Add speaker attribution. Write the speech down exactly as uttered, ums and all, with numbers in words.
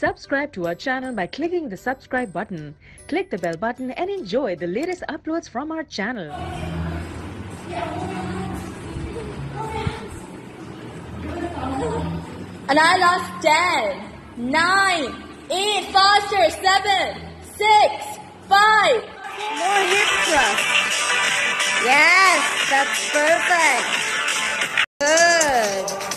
Speaker 1: Subscribe to our channel by clicking the subscribe button. Click the bell button and enjoy the latest uploads from our channel.
Speaker 2: And I lost ten, nine, eight, faster, seven, six, five.
Speaker 3: More hip thrust. Yes, that's perfect. Good.